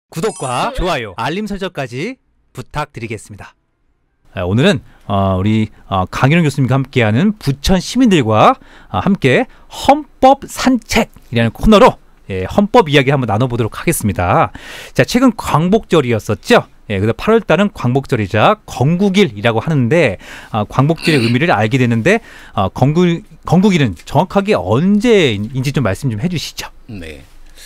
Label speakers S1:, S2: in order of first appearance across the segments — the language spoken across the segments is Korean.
S1: 구독과 좋아요, 알림 설정까지 부탁드리겠습니다. 오늘은 우리 강일원 교수님과 함께하는 부천 시민들과 함께 헌법 산책이라는 코너로 헌법 이야기 한번 나눠보도록 하겠습니다. 자, 최근 광복절이었었죠. 그래서 8월달은 광복절이자 건국일이라고 하는데 광복절의 의미를 알게 되는데 건국일은 정확하게 언제인지 좀 말씀 좀 해주시죠.
S2: 네.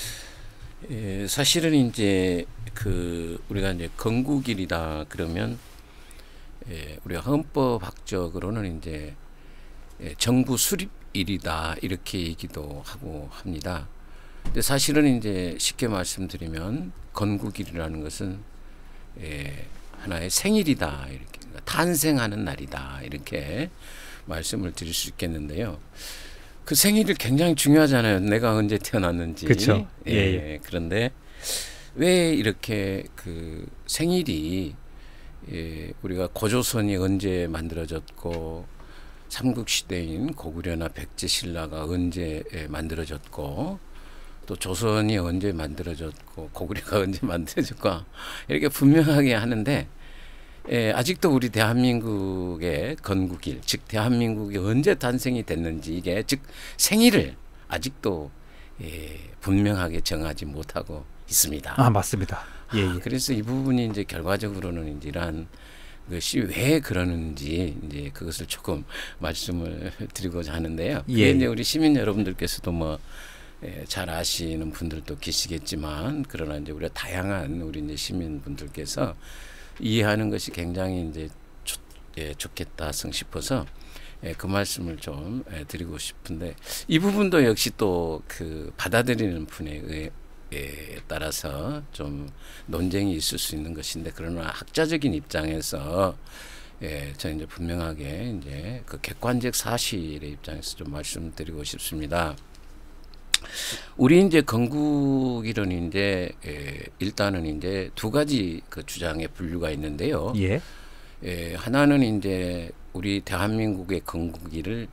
S2: 사실은 이제 우리가 이제 건국일이다 그러면 우리가 헌법학적으로는 이제 정부 수립일이다 이렇게 얘기도 하고 합니다. 근데 사실은 이제 쉽게 말씀드리면 건국일이라는 것은 하나의 생일이다 이렇게 탄생하는 날이다 이렇게 말씀을 드릴 수 있겠는데요. 그 생일이 굉장히 중요하잖아요. 내가 언제 태어났는지.
S1: 그렇죠.
S2: 예. 그런데 왜 이렇게 그 생일이 우리가 고조선이 언제 만들어졌고 삼국시대인 고구려나 백제신라가 언제 만들어졌고 또 조선이 언제 만들어졌고 고구려가 언제 만들어졌고 이렇게 분명하게 하는데 아직도 우리 대한민국의 건국일, 즉 대한민국이 언제 탄생이 됐는지 이게 즉 생일을 아직도 분명하게 정하지 못하고 있습니다.
S1: 맞습니다. 예.
S2: 그래서 이 부분이 이제 결과적으로는 이제 이러한 것이 왜 그러는지 이제 그것을 조금 말씀을 드리고자 하는데요. 그게 이제 우리 시민 여러분들께서도 뭐 잘 아시는 분들도 계시겠지만 그러나 이제 우리가 다양한 우리 이제 시민분들께서 이해하는 것이 굉장히 이제 좋겠다 싶어서 그 말씀을 좀 드리고 싶은데 이 부분도 역시 또 그 받아들이는 분에 따라서 좀 논쟁이 있을 수 있는 것인데 그러나 학자적인 입장에서 저는 이제 분명하게 이제 그 객관적 사실의 입장에서 좀 말씀드리고 싶습니다. 우리 이제 건국일은 이제 일단은 이제 두 가지 그 주장의 분류가 있는데요. 하나는 이제 우리 대한민국의 건국일을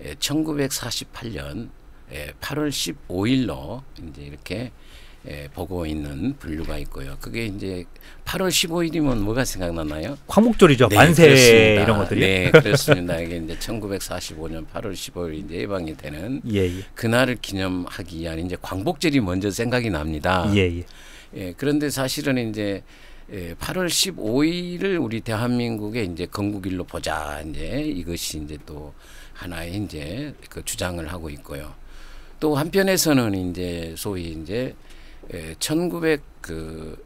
S2: 1948년 8월 15일로 이제 이렇게 보고 있는 분류가 있고요. 그게 이제 8월 15일이면 뭐가 생각나나요?
S1: 광복절이죠.
S2: 네,
S1: 만세
S2: 그렇습니다.
S1: 이런 것들이.
S2: 네, 그렇습니다. 이게 이제 1945년 8월 15일 이제 해방이 되는 그날을 기념하기 위한 이제 광복절이 먼저 생각이 납니다. 그런데 사실은 이제 8월 15일을 우리 대한민국의 이제 건국일로 보자 이제 이것이 이제 또 하나의 이제 그 주장을 하고 있고요. 또 한편에서는 이제 소위 이제 1919년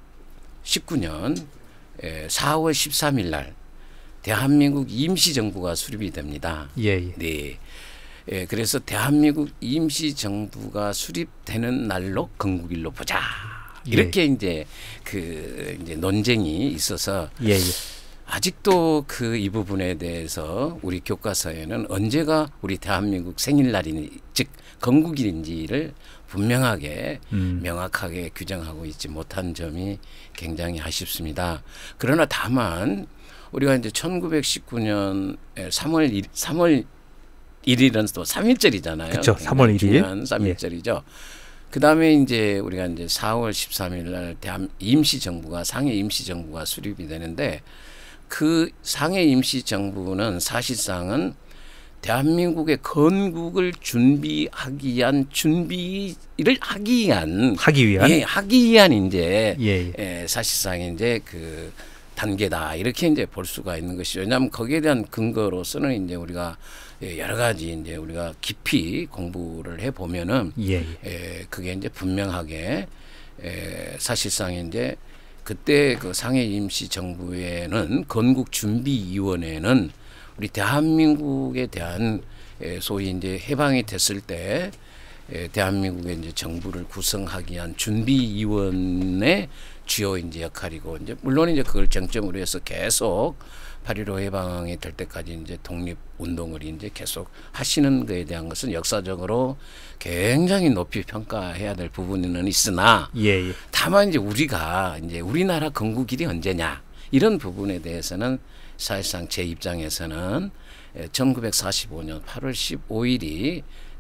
S2: 4월 13일 날 대한민국 임시정부가 수립이 됩니다. 네. 그래서 대한민국 임시정부가 수립되는 날로 건국일로 보자. 이렇게 이제 이제 논쟁이 있어서 아직도 이 부분에 대해서 우리 교과서에는 언제가 우리 대한민국 생일날이니 즉 건국일인지를 분명하게 명확하게 규정하고 있지 못한 점이 굉장히 아쉽습니다. 그러나 다만 우리가 이제 1919년 3월 1일은 또 3.1절이잖아요.
S1: 그렇죠. 3월 1일.
S2: 3.1절이죠. 그다음에 이제 우리가 이제 4월 13일 날 임시정부가 상해 임시정부가 수립이 되는데 그 상해 임시정부는 사실상은 대한민국의 건국을 준비하기 위한 하기 위한 이제 사실상 이제 그 단계다 이렇게 이제 볼 수가 있는 것이죠. 왜냐하면 거기에 대한 근거로서는 이제 우리가 여러 가지 이제 우리가 깊이 공부를 해 보면은 그게 이제 분명하게 사실상 이제 그때 그 상해 임시 정부에는 건국준비위원회는 우리 대한민국에 대한 소위 이제 해방이 됐을 때 대한민국의 이제 정부를 구성하기 위한 준비위원회 주요 이제 역할이고 이제 물론 이제 그걸 쟁점으로 해서 계속 8.15 해방이 될 때까지 이제 독립 운동을 이제 계속 하시는 것에 대한 것은 역사적으로 굉장히 높이 평가해야 될 부분은 있으나 다만 이제 우리가 이제 우리나라 건국일이 언제냐 이런 부분에 대해서는 사실상 제 입장에서는 1945년 8월 15일이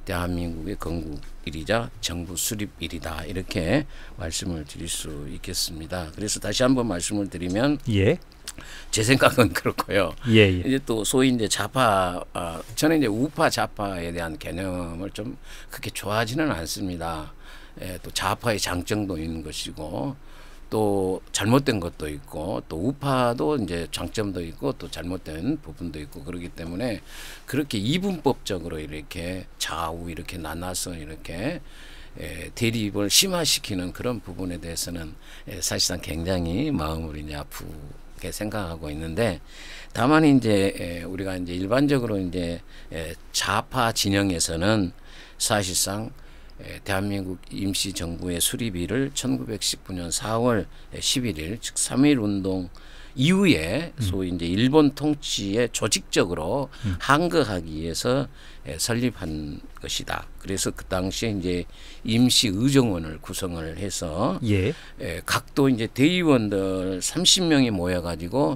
S2: 대한민국의 건국일이자 정부 수립일이다 이렇게 말씀을 드릴 수 있겠습니다. 그래서 다시 한번 말씀을 드리면
S1: 예.
S2: 제 생각은 그렇고요.
S1: 예.
S2: 이제 또 소위 이제 좌파, 저는 이제 우파 좌파에 대한 개념을 좀 그렇게 좋아하지는 않습니다. 또 좌파의 장점도 있는 것이고 또 잘못된 것도 있고 또 우파도 이제 장점도 있고 또 잘못된 부분도 있고 그렇기 때문에 그렇게 이분법적으로 이렇게 좌우 이렇게 나눠서 이렇게 대립을 심화시키는 그런 부분에 대해서는 사실상 굉장히 마음을 이제 아프게 생각하고 있는데 다만 이제 우리가 이제 일반적으로 이제 좌파 진영에서는 사실상 대한민국 임시정부의 수립일을 1919년 4월 11일 즉 3.1운동 이후에 소위 이제 일본 통치에 조직적으로 항거하기 위해서 설립한 것이다. 그래서 그 당시에 이제 임시의정원을 구성을 해서
S1: 예.
S2: 각도 이제 대의원들 30명이 모여가지고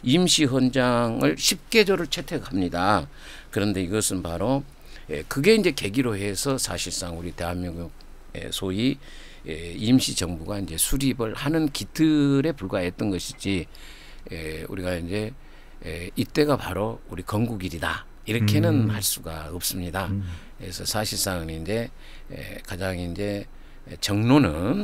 S2: 임시헌장을 10개조를 채택합니다. 그런데 이것은 바로 그게 이제 계기로 해서 사실상 우리 대한민국 소위 임시정부가 이제 수립을 하는 기틀에 불과했던 것이지 우리가 이제 이때가 바로 우리 건국일이다 이렇게는 할 수가 없습니다. 그래서 사실상은 이제 가장 이제 정론은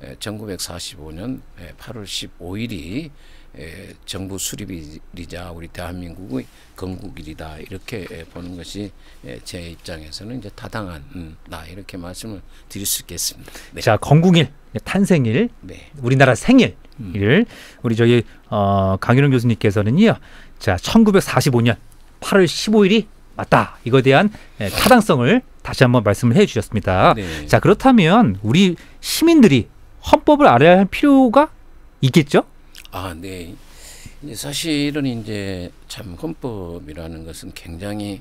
S2: 1945년 8월 15일이 정부 수립일이자 우리 대한민국의 건국일이다 이렇게 보는 것이 제 입장에서는 이제 타당하다 이렇게 말씀을 드릴 수 있겠습니다. 네.
S1: 자, 건국일, 탄생일,
S2: 네.
S1: 우리나라 생일을 우리 저기 강윤영 교수님께서는요. 자, 1945년 8월 15일이 맞다. 이거에 대한 타당성을 다시 한번 말씀을 해 주셨습니다.
S2: 네.
S1: 자, 그렇다면 우리 시민들이 헌법을 알아야 할 필요가 있겠죠?
S2: 네. 이제 사실은 이제 참 헌법이라는 것은 굉장히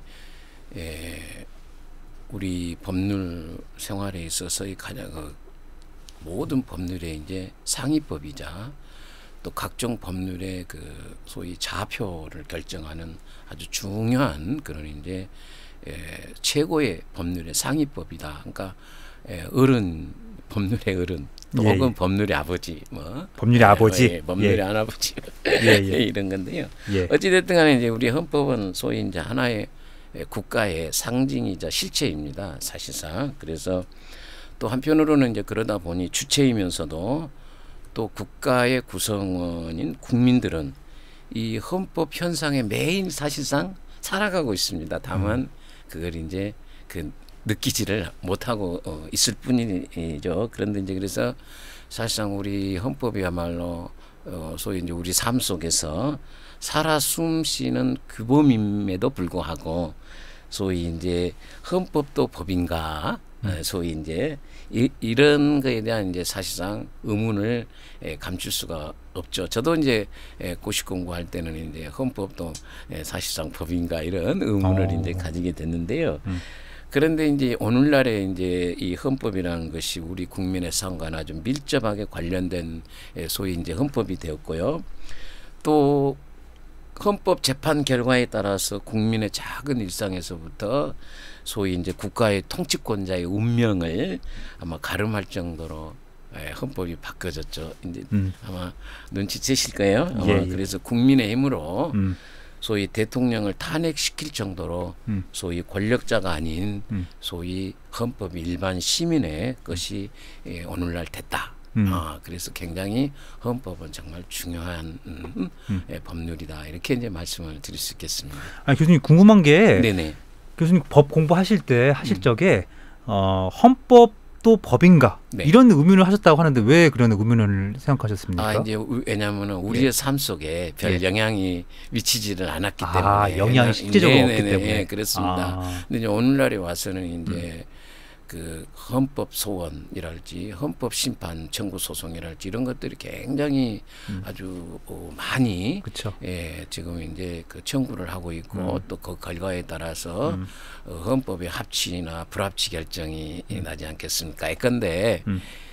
S2: 우리 법률 생활에 있어서의 가장 모든 법률의 이제 상위법이자 또 각종 법률의 그 소위 좌표를 결정하는 아주 중요한 그런 이제 최고의 법률의 상위법이다. 그러니까 어른 법률의 어른. 혹은 예. 법률의 아버지, 뭐
S1: 법률의 아버지,
S2: 법률의 할아버지 이런 건데요. 어찌됐든 간에 이제 우리 헌법은 소위 이제 하나의 국가의 상징이자 실체입니다. 사실상 그래서 또 한편으로는 이제 그러다 보니 주체이면서도 또 국가의 구성원인 국민들은 이 헌법 현상에 매일 사실상 살아가고 있습니다. 다만 그걸 이제 느끼지를 못하고 있을 뿐이죠. 그런데 이제 그래서 사실상 우리 헌법이야말로 소위 이제 우리 삶 속에서 살아 숨쉬는 규범임에도 불구하고 소위 이제 헌법도 법인가 소위 이제 이런 거에 대한 이제 사실상 의문을 감출 수가 없죠. 저도 이제 고시 공부할 때는 이제 헌법도 사실상 법인가 이런 의문을 이제 가지게 됐는데요. 그런데 이제 오늘날에 이제 이 헌법이라는 것이 우리 국민의 삶과 아주 밀접하게 관련된 소위 이제 헌법이 되었고요. 또 헌법 재판 결과에 따라서 국민의 작은 일상에서부터 소위 이제 국가의 통치권자의 운명을 아마 가름할 정도로 헌법이 바뀌어졌죠. 이제 아마 눈치채실 거예요. 아마 그래서 국민의 힘으로 소위 대통령을 탄핵시킬 정도로 소위 권력자가 아닌 소위 헌법이 일반 시민의 것이 오늘날 됐다. 그래서 굉장히 헌법은 정말 중요한 법률이다. 이렇게 이제 말씀을 드릴 수 있겠습니다.
S1: 교수님 궁금한 게
S2: 네네.
S1: 교수님 법 공부하실 때 하실 적에 헌법도 법인가
S2: 네.
S1: 이런 의문을 하셨다고 하는데 왜 그런 의문을 생각하셨습니까?
S2: 이제 왜냐하면은 우리의 삶 속에 별 영향이 미치지를 않았기 때문에
S1: 영향이 실제적으로 없기 때문에
S2: 네, 그렇습니다. 근데 이제 오늘날에 와서는 이제 그 헌법 소원이랄지 헌법 심판 청구 소송이랄지 이런 것들이 굉장히 아주 많이
S1: 그쵸.
S2: 지금 이제 그 청구를 하고 있고 또 그 결과에 따라서 헌법의 합치나 불합치 결정이 나지 않겠습니까? 그런데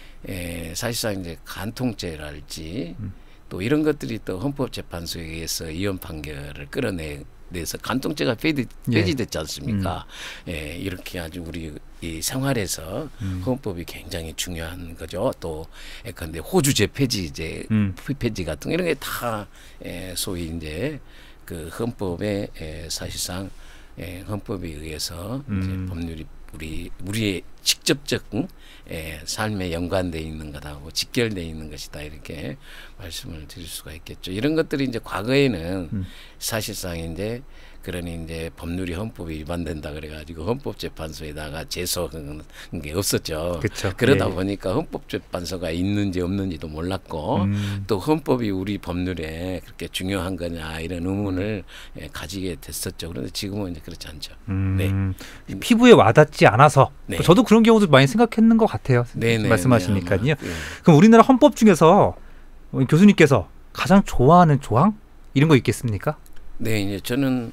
S2: 사실상 이제 간통죄랄지 또 이런 것들이 또 헌법재판소에 의해서 이혼 판결을 끌어내고 대해서 간통죄가 폐지됐지 않습니까? 예, 이렇게 아주 우리 이 생활에서 헌법이 굉장히 중요한 거죠. 또 예컨대 호주제 폐지제 폐지 같은 이런 게 다 소위 이제 그 헌법에 사실상 헌법에 의해서 이제 법률이 우리의 직접적 삶에 연관돼 있는 거다고 직결돼 있는 것이다 이렇게 말씀을 드릴 수가 있겠죠. 이런 것들이 이제 과거에는 사실상 이제 그러니 이제 법률이 헌법에 위반된다 그래가지고 헌법재판소에다가 제소한 게 없었죠.
S1: 그쵸.
S2: 그러다 보니까 헌법재판소가 있는지 없는지도 몰랐고 또 헌법이 우리 법률에 그렇게 중요한 거냐 이런 의문을 가지게 됐었죠. 그런데 지금은 이제 그렇지 않죠. 네.
S1: 피부에 와닿지 않아서
S2: 네.
S1: 저도 그런 경우도 많이 생각했는 것 같아요.
S2: 네네,
S1: 말씀하시니까요.
S2: 네,
S1: 그럼 우리나라 헌법 중에서 교수님께서 가장 좋아하는 조항 이런 거 있겠습니까?
S2: 네, 이제 저는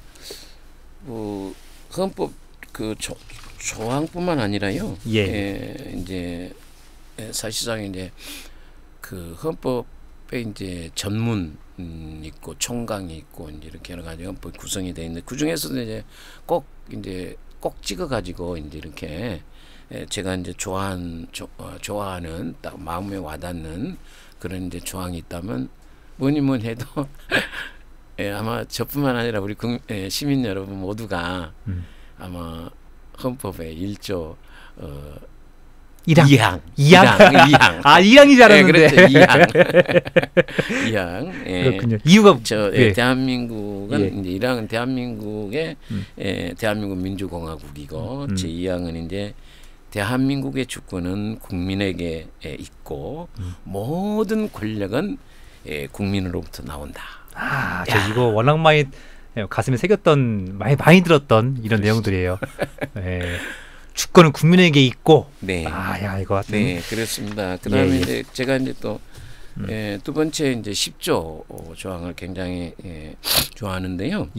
S2: 헌법 그 조항뿐만 아니라요. 이제 사실상 이제 그 헌법에 이제 전문 있고 총강이 있고 이제 이렇게 여러 가지 헌법 구성이 돼 있는데 그 중에서도 이제 꼭 찍어가지고 이제 이렇게 제가 이제 좋아하는 딱 마음에 와닿는 그런 이제 조항이 있다면 뭐니 해도. 아마 저뿐만 아니라 우리 시민 여러분 모두가 아마 헌법의 1조 2항.
S1: 아, 2항이 잘하는데.
S2: 그렇죠. 2항.
S1: 그렇군요. 이유가
S2: 대한민국은 이제 1항은 대한민국의 대한민국 민주공화국이고 제 2항은 이제 대한민국의 주권은 국민에게 있고 모든 권력은 국민으로부터 나온다.
S1: 저 이거 워낙 많이 가슴에 새겼던 많이 들었던 이런 내용들이에요. 주권은 국민에게 있고.
S2: 네.
S1: 야 이거 같은.
S2: 네, 그렇습니다. 그다음에 이제 제가 이제 또 두 번째 이제 10조 조항을 굉장히 좋아하는데요.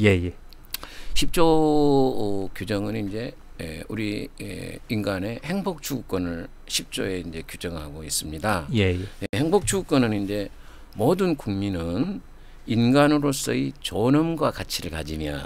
S2: 10조 규정은 이제 우리 인간의 행복 추구권을 10조에 이제 규정하고 있습니다. 행복 추구권은 이제 모든 국민은 인간으로서의 존엄과 가치를 가지며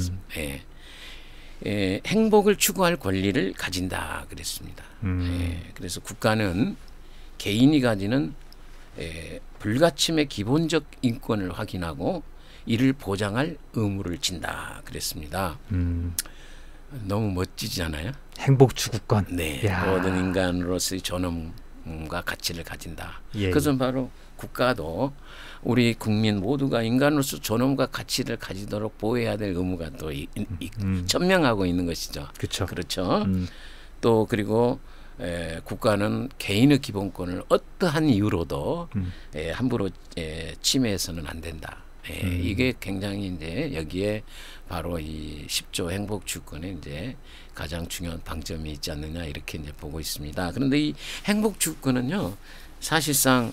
S2: 행복을 추구할 권리를 가진다 그랬습니다. 그래서 국가는 개인이 가지는 불가침의 기본적 인권을 확인하고 이를 보장할 의무를 진다 그랬습니다. 너무 멋지지 않아요?
S1: 행복 추구권.
S2: 네, 모든 인간으로서의 존엄과 가치를 가진다. 그것은 바로 국가도 우리 국민 모두가 인간으로서 존엄과 가치를 가지도록 보호해야 될 의무가 또 천명하고 있는 것이죠. 그렇죠. 또 그리고 국가는 개인의 기본권을 어떠한 이유로도 함부로 침해해서는 안 된다. 이게 굉장히 이제 여기에 바로 이 10조 행복주권에 이제 가장 중요한 방점이 있지 않느냐 이렇게 이제 보고 있습니다. 그런데 이 행복주권은요 사실상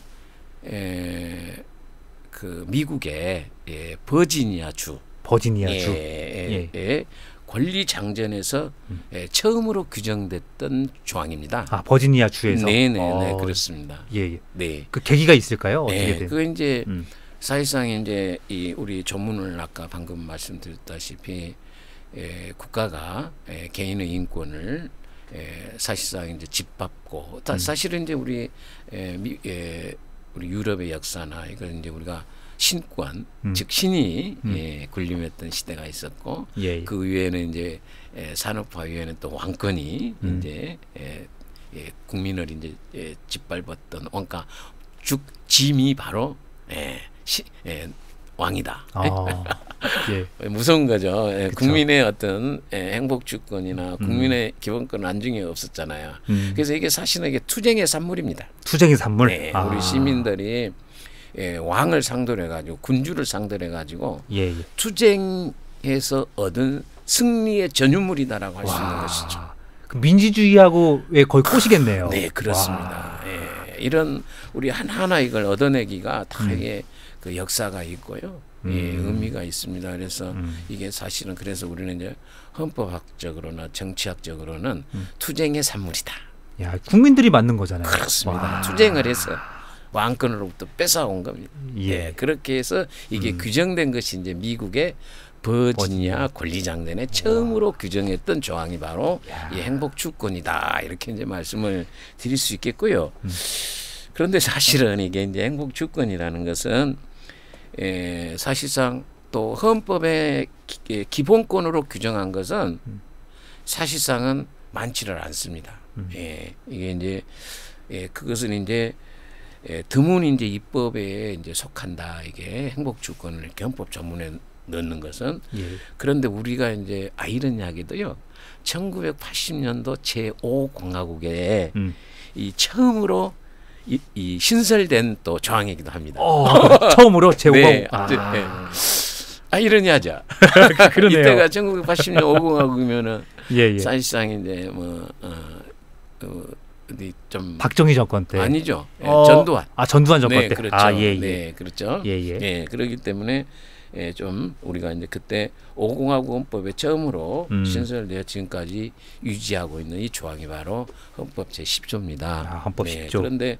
S2: 그 미국의 버지니아주 권리 장전에서 처음으로 규정됐던 조항입니다.
S1: 버지니아 주에서.
S2: 네네 그렇습니다.
S1: 네. 그 계기가 있을까요? 어떻게 된?
S2: 그 이제 사실상 이제 이 우리 전문을 아까 방금 말씀드렸다시피 국가가 개인의 인권을 사실상 이제 짓밟고 사실은 이제 우리 유럽의 역사나 이걸 이제 우리가 신권 즉 신이 군림했던 시대가 있었고 그 위에는 이제 산업화 위에는 또 왕권이 이제 국민을 이제 짓밟았던 그러니까 짐이 바로 왕이다. 무서운 거죠. 국민의 어떤 행복 주권이나 국민의 기본권 안중에 없었잖아요. 그래서 이게 사실은 이게 투쟁의 산물입니다.
S1: 투쟁의 산물.
S2: 우리 시민들이 왕을 상대로 해가지고 군주를 상대로 해가지고 투쟁해서 얻은 승리의 전유물이다라고 할 수 있는 것이죠.
S1: 그 민주주의하고의 거의 꽃이겠네요.
S2: 네, 그렇습니다. 이런 우리 하나하나 이걸 얻어내기가 다 이게 그 역사가 있고요. 의미가 있습니다. 그래서 이게 사실은 그래서 우리는 이제 헌법학적으로나 정치학적으로는 투쟁의 산물이다.
S1: 국민들이 만든 거잖아요.
S2: 그렇습니다. 투쟁을 해서 왕권으로부터 뺏어온 겁니다. 그렇게 해서 이게 규정된 것이 이제 미국의 버지니아 권리장단에 처음으로 규정했던 조항이 바로 이 행복 주권이다. 이렇게 이제 말씀을 드릴 수 있겠고요. 그런데 사실은 이게 이제 행복 주권이라는 것은 사실상 또 헌법의 기본권으로 규정한 것은 사실상은 많지를 않습니다. 이게 이제 그것은 이제 드문 이제 입법에 이제 속한다. 이게 행복 주권을 이렇게 헌법 전문에 넣는 것은 그런데 우리가 이제 이런 이야기도요. 1980년도 제5공화국에 이 처음으로 이 신설된 또 조항이기도 합니다.
S1: 처음으로 제5공화국.
S2: 네. 이러냐죠.
S1: 그러네요.
S2: 이때가 1980년 5공화국이면은 사실상 이제 뭐 좀
S1: 박정희 정권 때
S2: 아니죠. 전두환.
S1: 전두환 정권
S2: 네,
S1: 때.
S2: 그렇죠. 네, 그렇죠. 그렇기 때문에 좀 우리가 이제 그때 5공화국 헌법에 처음으로 신설되어 지금까지 유지하고 있는 이 조항이 바로 헌법 제10조입니다.
S1: 헌법 10조.
S2: 그런데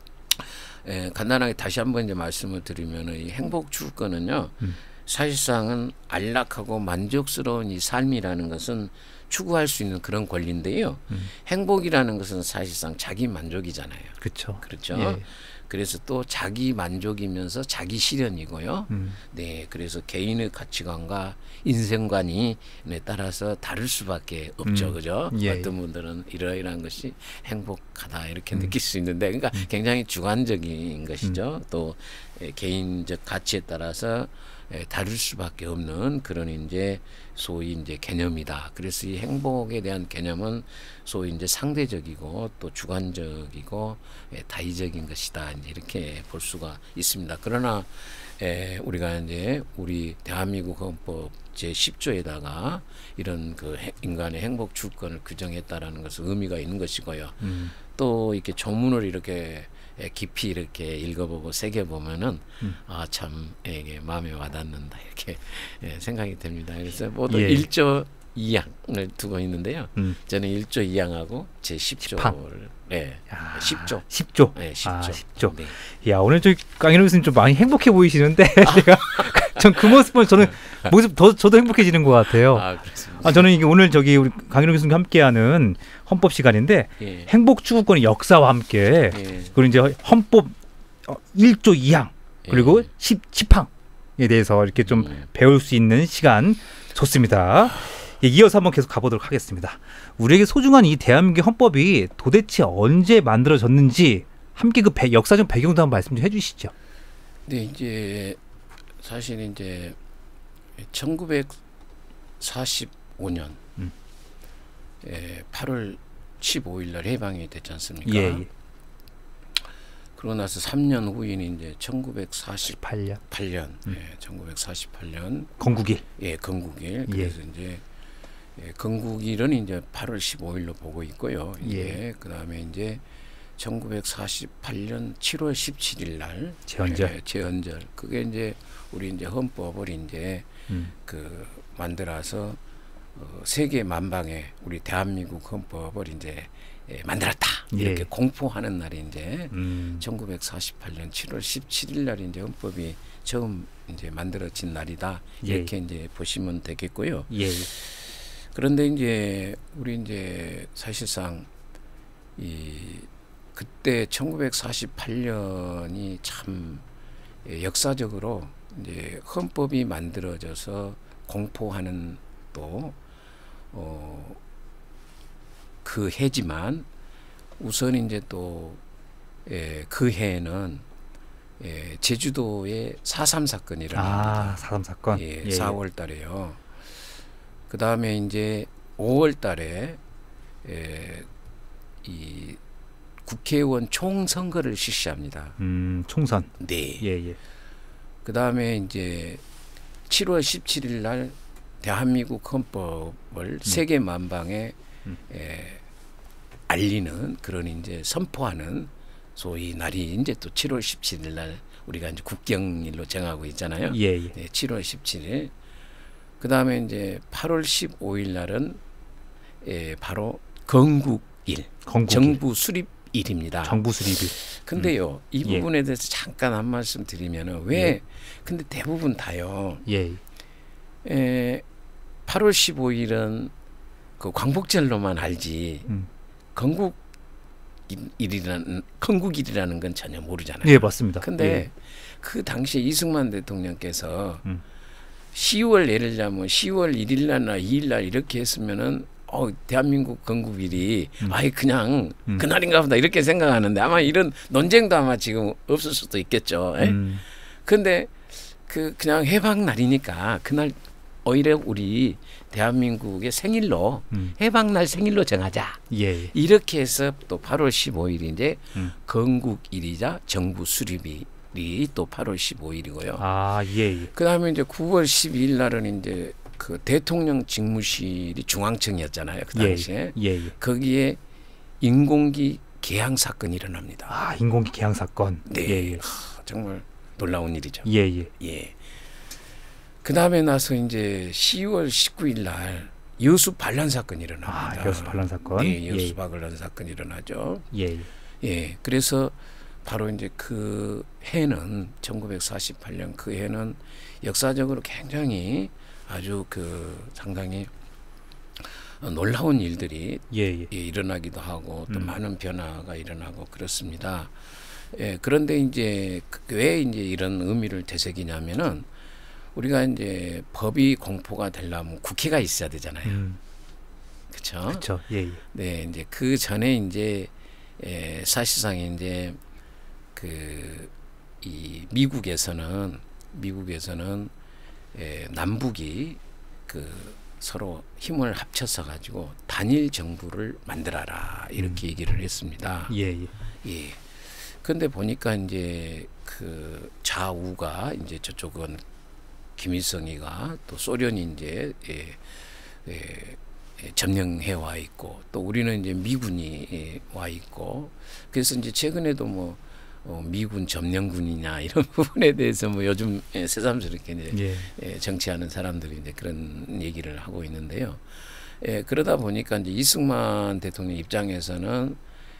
S2: 간단하게 다시 한번 이제 말씀을 드리면은 이 행복 주권은요. 사실상은 안락하고 만족스러운 이 삶이라는 것은 추구할 수 있는 그런 권리인데요. 행복이라는 것은 사실상 자기 만족이잖아요.
S1: 그렇죠.
S2: 그렇죠. 그래서 또 자기 만족이면서 자기 실현이고요. 네, 그래서 개인의 가치관과 인생관이 따라서 다를 수밖에 없죠, 그죠? 어떤 분들은 이러이러한 것이 행복하다 이렇게 느낄 수 있는데, 그러니까 굉장히 주관적인 것이죠. 또 개인적 가치에 따라서 다를 수밖에 없는 그런 이제 소위 이제 개념이다. 그래서 이 행복에 대한 개념은 소위 이제 상대적이고 또 주관적이고 다의적인 것이다. 이제 이렇게 볼 수가 있습니다. 그러나 우리가 이제 우리 대한민국 헌법 제10조에다가 이런 그 인간의 행복 주권을 규정했다라는 것은 의미가 있는 것이고요. 또 이렇게 조문을 이렇게 깊이 이렇게 읽어보고 새겨보면은 참 이게 마음에 와닿는다 이렇게 생각이 됩니다. 그래서 모두 1조 2항을 두고 있는데요. 저는 1조 2항하고 제10조를 10조.
S1: 10조.
S2: 네, 10조.
S1: 10조.
S2: 네.
S1: 야, 오늘 강인호 교수님 좀 많이 행복해 보이시는데 제가 전 그 모습을 저는 저도 행복해지는 것 같아요.
S2: 그렇습니다.
S1: 저는 이게 오늘 우리 강인호 교수님 함께하는 헌법 시간인데 행복 추구권의 역사와 함께 그리고 이제 헌법 1조 2항 그리고 10항에 대해서 이렇게 좀 배울 수 있는 시간 좋습니다. 이어서 한번 계속 가보도록 하겠습니다. 우리에게 소중한 이 대한민국 헌법이 도대체 언제 만들어졌는지 함께 그 역사적 배경도 한번 말씀 좀 해주시죠.
S2: 네, 이제 사실 이제 1945년 8월 15일 날 해방이 됐지 않습니까? 그러고 나서 3년 후인 이제 1948년. 1948년
S1: 건국일.
S2: 건국일. 그래서 이제 건국일은 이제 8월 15일로 보고 있고요. 그다음에 이제 1948년 7월 17일 날
S1: 제헌절.
S2: 제헌절. 그게 이제 우리 이제 헌법을 이제 그 만들어서 세계 만방에 우리 대한민국 헌법을 이제 만들었다. 이렇게 공포하는 날이 이제 1948년 7월 17일 날 이제 헌법이 처음 이제 만들어진 날이다. 이렇게 이제 보시면 되겠고요. 그런데 이제 우리 이제 사실상 그때 1948년이 참 역사적으로 이제 헌법이 만들어져서 공포하는 또 그 해지만 우선 이제 또 그 해에는 제주도에 4.3 사건이 일어납니다.
S1: 4.3 사건.
S2: 4월 달에요. 그 다음에 이제 5월 달에 이 국회의원 총선거를 실시합니다.
S1: 총선.
S2: 네. 그 다음에 이제 7월 17일 날 대한민국 헌법을 세계 만방에 알리는 그런 이제 선포하는 소위 날이 이제 또 7월 17일 날 우리가 이제 국경일로 정하고 있잖아요. 네, 7월 17일. 그 다음에 이제 8월 15일 날은 바로 건국일. 정부 수립일입니다.
S1: 정부 수립일.
S2: 근데요, 이 부분에 대해서 잠깐 한 말씀 드리면은 근데 대부분 다요. 8월 15일은 그 광복절로만 알지 건국일이라는 건 전혀 모르잖아요.
S1: 예, 맞습니다.
S2: 근데
S1: 예.
S2: 그 당시에 이승만 대통령께서 10월 예를 들자면 10월 1일 날이나 2일 날 이렇게 했으면은 대한민국 건국일이 아예 그냥 그날인가 보다 이렇게 생각하는데 아마 이런 논쟁도 아마 지금 없을 수도 있겠죠. 근데 그냥 해방 날이니까 그날 오히려 우리 대한민국의 생일로 해방날 생일로 정하자.
S1: 예.
S2: 이렇게 해서 또 8월 15일이 이제 건국일이자 정부 수립일이 또 8월 15일이고요.
S1: 아, 예.
S2: 그다음에 이제 9월 12일 날은 이제 그 대통령 직무실이 중앙청이었잖아요. 그 당시에.
S1: 예.
S2: 거기에 인공기 개항 사건이 일어납니다.
S1: 아, 인공기 개항 사건.
S2: 네.
S1: 예.
S2: 정말 놀라운 일이죠.
S1: 예.
S2: 그 다음에 나서 이제 10월 19일 날 여수 반란 사건이 일어납니다.
S1: 아, 여수 반란 사건.
S2: 네, 여수 반란 사건이 일어나죠.
S1: 예.
S2: 그래서 바로 이제 그 해는 1948년 그 해는 역사적으로 굉장히 아주 그 상당히 놀라운 일들이 일어나기도 하고 또 많은 변화가 일어나고 그렇습니다. 그런데 이제 왜 이제 이런 의미를 되새기냐면은 우리가 이제 법이 공포가 되려면 국회가 있어야 되잖아요. 그렇죠?
S1: 예.
S2: 네, 이제 그 전에 이제 사실상 이제 이 미국에서는 남북이 서로 힘을 합쳐서 가지고 단일 정부를 만들어라 이렇게 얘기를 했습니다.
S1: 예.
S2: 그런데 보니까 이제 그 좌우가 이제 저쪽은 김일성이가 또 소련이 이제 점령해 와 있고 또 우리는 이제 미군이 와 있고 그래서 이제 최근에도 뭐 미군 점령군이냐 이런 부분에 대해서 뭐 요즘 새삼스럽게 이제 정치하는 사람들이 이제 그런 얘기를 하고 있는데요. 그러다 보니까 이제 이승만 대통령 입장에서는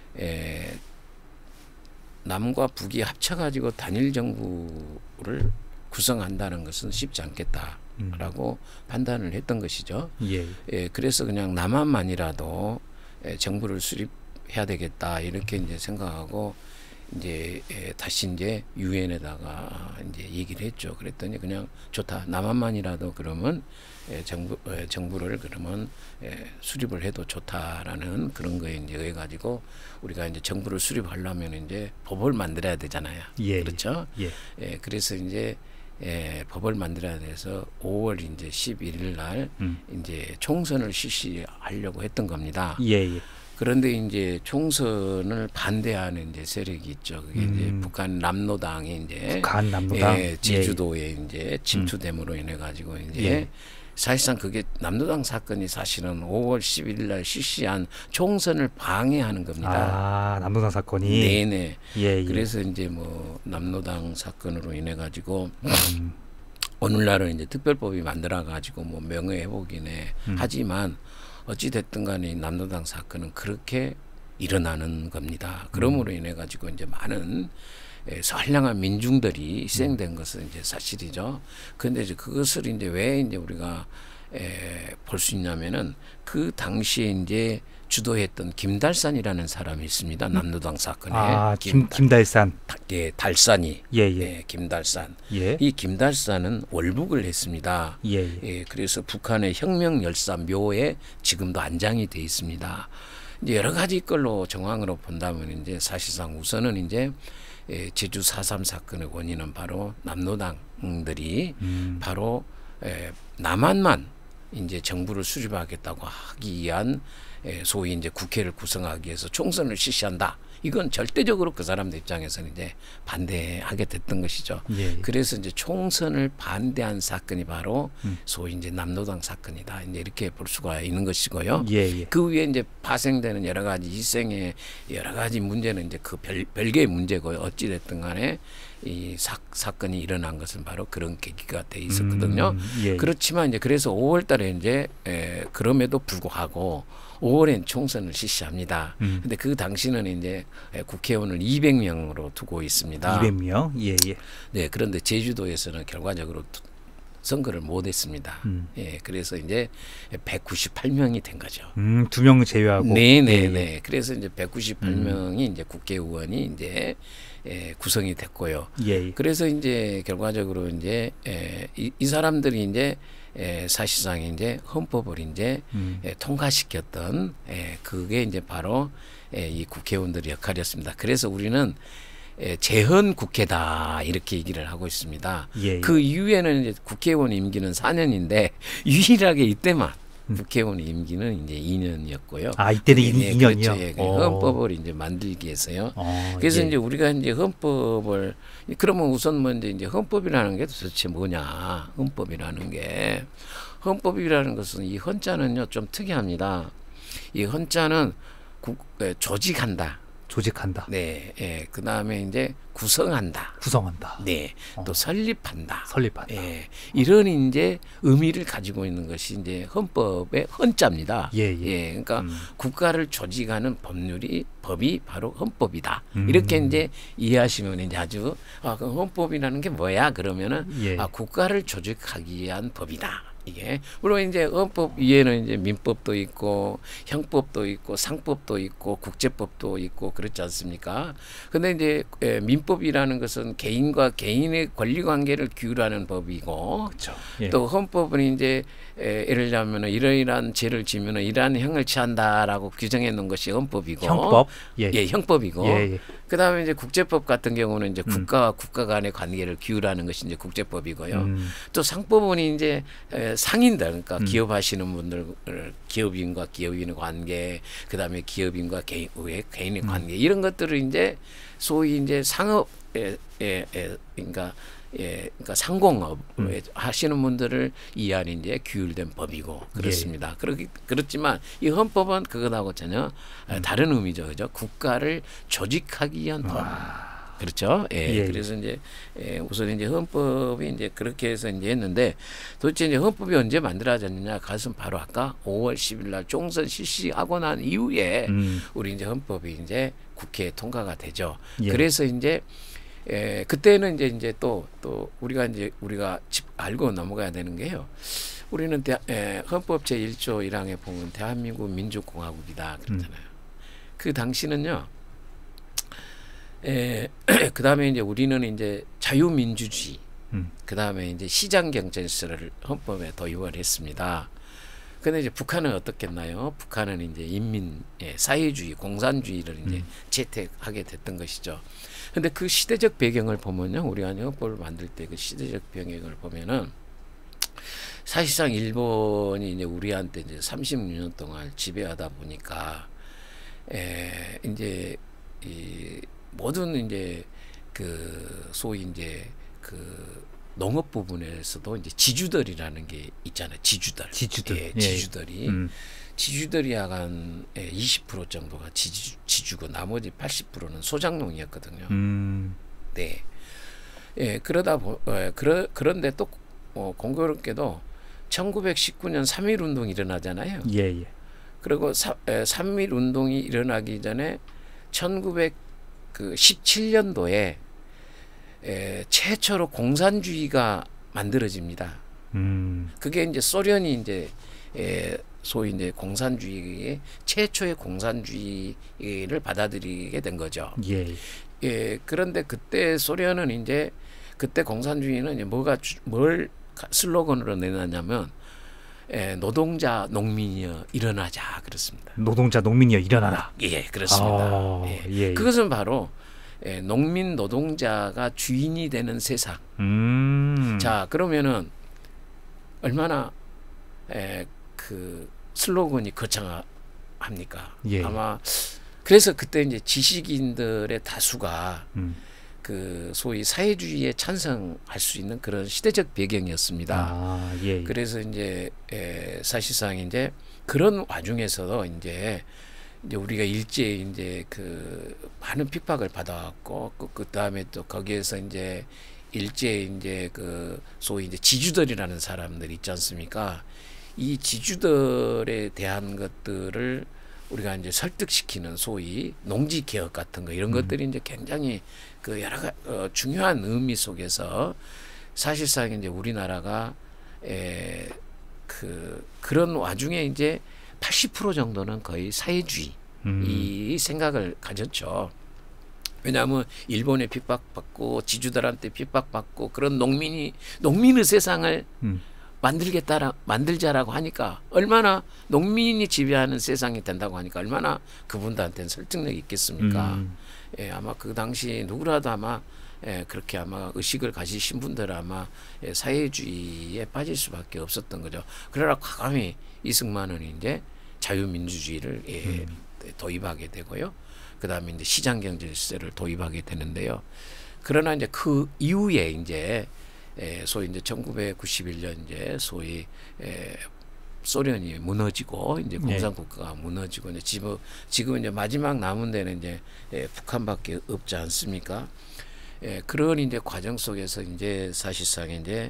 S2: 남과 북이 합쳐가지고 단일 정부를 구성한다는 것은 쉽지 않겠다라고 판단을 했던 것이죠. 그래서 그냥 남한만이라도 정부를 수립해야 되겠다 이렇게 이제 생각하고 이제 다시 이제 유엔에다가 이제 얘기를 했죠. 그랬더니 그냥 좋다. 남한만이라도 그러면 정부를 그러면 수립을 해도 좋다라는 그런 거에 이제 의해 가지고 우리가 이제 정부를 수립하려면 이제 법을 만들어야 되잖아요. 그렇죠? 그래서 이제 법을 만들어야 돼서 5월 이제 11일 날 이제 총선을 실시하려고 했던 겁니다. 그런데 이제 총선을 반대하는 이제 세력이 있죠. 그게 이제 북한 남로당이 이제 제주도에 이제 침투됨으로 인해 가지고 이제 사실상 그게 남로당 사건이 사실은 5월 11일 날 실시한 총선을 방해하는 겁니다.
S1: 아, 남로당 사건이.
S2: 네네. 그래서 이제 뭐 남로당 사건으로 인해 가지고 오늘날은 이제 특별법이 만들어 가지고 뭐 명예회복이네 하지만 어찌 됐든 간에 남로당 사건은 그렇게 일어나는 겁니다. 그러므로 인해 가지고 이제 많은 선량한 민중들이 희생된 것은 이제 사실이죠. 그런데 이제 그것을 이제 왜 이제 우리가 볼 수 있냐면은 그 당시에 이제 주도했던 김달산이라는 사람이 있습니다. 남로당 사건에.
S1: 아, 김달산.
S2: 달산이. 김달산. 이 김달산은 월북을 했습니다. 그래서 북한의 혁명열사 묘에 지금도 안장이 돼 있습니다. 이제 여러 가지 걸로 정황으로 본다면 이제 사실상 우선은 이제 제주 4.3 사건의 원인은 바로 남로당들이 바로 남한만 이제 정부를 수립하겠다고 하기 위한 소위 이제 국회를 구성하기 위해서 총선을 실시한다. 이건 절대적으로 그 사람들 입장에서는 이제 반대하게 됐던 것이죠. 그래서 이제 총선을 반대한 사건이 바로 소위 이제 남로당 사건이다. 이제 이렇게 볼 수가 있는 것이고요. 그 위에 이제 파생되는 여러 가지 희생의 여러 가지 문제는 이제 그 별개의 문제고요. 어찌 됐든 간에 이 사건이 일어난 것은 바로 그런 계기가 돼 있었거든요. 그렇지만 이제 그래서 5월달에 이제 그럼에도 불구하고 5월엔 총선을 실시합니다. 근데 그 당시는 이제 국회의원을 200명으로 두고 있습니다.
S1: 200명?
S2: 네, 그런데 제주도에서는 결과적으로 선거를 못했습니다. 예, 그래서 이제 198명이 된 거죠.
S1: 2명 제외하고.
S2: 네네네. 그래서 이제 198명이 이제 국회의원이 이제 구성이 됐고요.
S1: 예.
S2: 그래서 이제 결과적으로 이제 이 사람들이 이제 사실상 이제 헌법을 이제 통과시켰던 그게 이제 바로 이 국회의원들의 역할이었습니다. 그래서 우리는 재헌 국회다 이렇게 얘기를 하고 있습니다.
S1: 예.
S2: 그 이후에는 이제 국회의원 임기는 4년인데 유일하게 이때만 국회의원 임기는 이제 2년이었고요.
S1: 아, 이때는 2년이요?
S2: 그렇죠. 예, 헌법을 이제 만들기 위해서요. 그래서 이제 우리가 이제 헌법을 그러면 우선 먼저 이제 헌법이라는 게 도대체 뭐냐? 헌법이라는 것은 이 헌자는요 좀 특이합니다. 이 헌자는 조직한다. 네, 그 다음에 이제 구성한다. 네, 또 설립한다. 예, 이런 이제 의미를 가지고 있는 것이 이제 헌법의 헌자입니다. 예, 그러니까 국가를 조직하는 법이 바로 헌법이다. 이렇게 이제 이해하시면 이제 아주 그 헌법이라는 게 뭐야? 그러면은 국가를 조직하기 위한 법이다. 이게 물론 이제 헌법 위에는 이제 민법도 있고 형법도 있고 상법도 있고 국제법도 있고 그렇지 않습니까? 근데 이제 민법이라는 것은 개인과 개인의 권리 관계를 규율하는 법이고
S1: 그렇죠.
S2: 또 헌법은 이제 예를 들자면 이러이러한 죄를 지면은 이러한 형을 취한다라고 규정해 놓은 것이 헌법이고
S1: 형법
S2: 형법이고 그다음에 이제 국제법 같은 경우는 이제 국가와 국가 간의 관계를 규율하는 것이 이제 국제법이고요. 또 상법은 이제 상인들 그러니까 기업하시는 분들 기업인과 기업인의 관계 그다음에 기업인과 개인의 관계 이런 것들을 이제 소위 이제 상업 그러니까 상공업 하시는 분들을 위한 이제 규율된 법이고 그렇습니다. 그렇지만 이 헌법은 그것하고 전혀 다른 의미죠, 그죠? 국가를 조직하기 위한 법. 그렇죠. 그래서 이제 우선 이제 헌법이 이제 그렇게 해서 이제 했는데 도대체 이제 헌법이 언제 만들어졌느냐? 그것은 바로 아까 5월 10일 날 총선 실시하고 난 이후에 우리 이제 헌법이 이제 국회에 통과가 되죠. 그래서 이제 그때는 이제 또 우리가 알고 넘어가야 되는 게요. 우리는 헌법 제1조 1항에 보면 대한민국 민주공화국이다 그러잖아요. 그 당시는요. 그 다음에 이제 우리는 이제 자유민주주의, 그 다음에 이제 시장 경제를 헌법에 도입을 했습니다. 근데 이제 북한은 어떻겠나요? 북한은 이제 사회주의, 공산주의를 이제 채택하게 됐던 것이죠. 근데 그 시대적 배경을 보면요, 우리가 헌법을 만들 때 그 시대적 배경을 보면은 사실상 일본이 이제 우리한테 이제 36년 동안 지배하다 보니까 이제 이 모든 이제 그 소위 이제 그 농업 부분에서도 이제 지주들이라는 게 있잖아요. 지주들이 지주들이 약간 20% 정도가 지주고 나머지 80%는 소작농이었거든요. 네. 그런데 또 공교롭게도 1919년 3.1 운동이 일어나잖아요. 그리고 3.1 운동이 일어나기 전에 1917년도에 최초로 공산주의가 만들어집니다. 그게 이제 소련이 이제 소위 이제 공산주의의 최초의 공산주의를 받아들이게 된 거죠. 그런데 그때 소련은 이제 그때 공산주의는 이제 뭘 슬로건으로 내놨냐면 노동자 농민이여 일어나자 그렇습니다.
S1: 노동자 농민이여 일어나라.
S2: 그렇습니다. 그것은 바로 농민 노동자가 주인이 되는 세상. 자 그러면은 얼마나 그 슬로건이 거창합니까? 아마 그래서 그때 이제 지식인들의 다수가 그 소위 사회주의에 찬성할 수 있는 그런 시대적 배경이었습니다. 그래서 이제 사실상 이제 그런 와중에서도 이제 우리가 일제에 이제 그 많은 핍박을 받아왔고 그 다음에 또 거기에서 이제 일제에 이제 그 소위 이제 지주들이라는 사람들 있지 않습니까? 이 지주들에 대한 것들을 우리가 이제 설득시키는 소위 농지 개혁 같은 거 이런 것들이 이제 굉장히 그 여러 가지 중요한 의미 속에서 사실상 이제 우리나라가 그런 와중에 이제 80% 정도는 거의 사회주의 이 생각을 가졌죠. 왜냐하면 일본에 핍박받고 지주들한테 핍박받고 그런 농민의 세상을 만들자라고 하니까 얼마나 농민이 지배하는 세상이 된다고 하니까 얼마나 그분들한테는 설득력이 있겠습니까? 아마 그 당시 누구라도 아마 그렇게 아마 의식을 가지신 분들은 아마 사회주의에 빠질 수밖에 없었던 거죠. 그러나 과감히 이승만은 이제 자유민주주의를 도입하게 되고요. 그 다음에 이제 시장경제제를 도입하게 되는데요. 그러나 이제 그 이후에 이제 소위 이제 1991년 이제 소위 소련이 무너지고 이제 공산국가가 무너지고 이제 지금 이제 마지막 남은 데는 이제 북한밖에 없지 않습니까? 그런 이제 과정 속에서 이제 사실상 이제